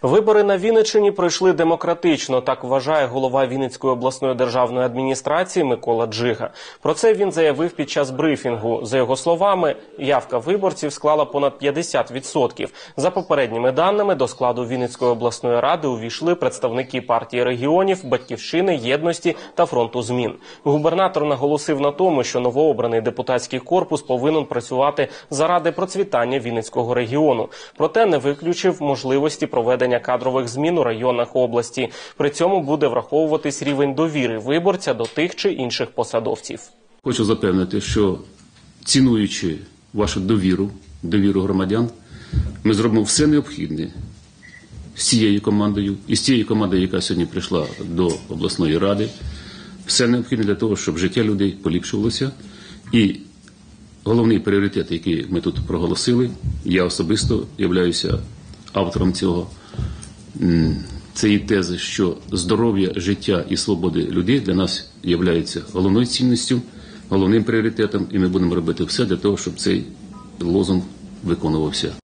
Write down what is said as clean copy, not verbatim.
Вибори на Вінниччині пройшли демократично, так вважає голова Вінницької обласної державної адміністрації Микола Джига. Про це він заявив під час брифінгу. За його словами, явка виборців склала понад 50%. За попередніми даними, до складу Вінницької обласної ради увійшли представники партії регіонів, Батьківщини, Єдності та Фронту змін. Губернатор наголосив на тому, що новообраний депутатський корпус повинен працювати заради процвітання Вінницького регіону. Проте не виключив можливості проведення кадрових змін у районах області. При цьому буде враховуватись рівень довіри виборця до тих чи інших посадовців. Хочу запевнити, що цінуючи вашу довіру громадян, ми зробимо все необхідне з цією командою і з тією командою, яка сьогодні прийшла до обласної ради, все необхідне для того, щоб життя людей поліпшувалося. І головний пріоритет, який ми тут проголосили, я особисто являюся автором цього, цієї тези, що здоров'я, життя і свободи людей для нас є головною цінністю, головним пріоритетом, і ми будемо робити все для того, щоб цей лозунг виконувався.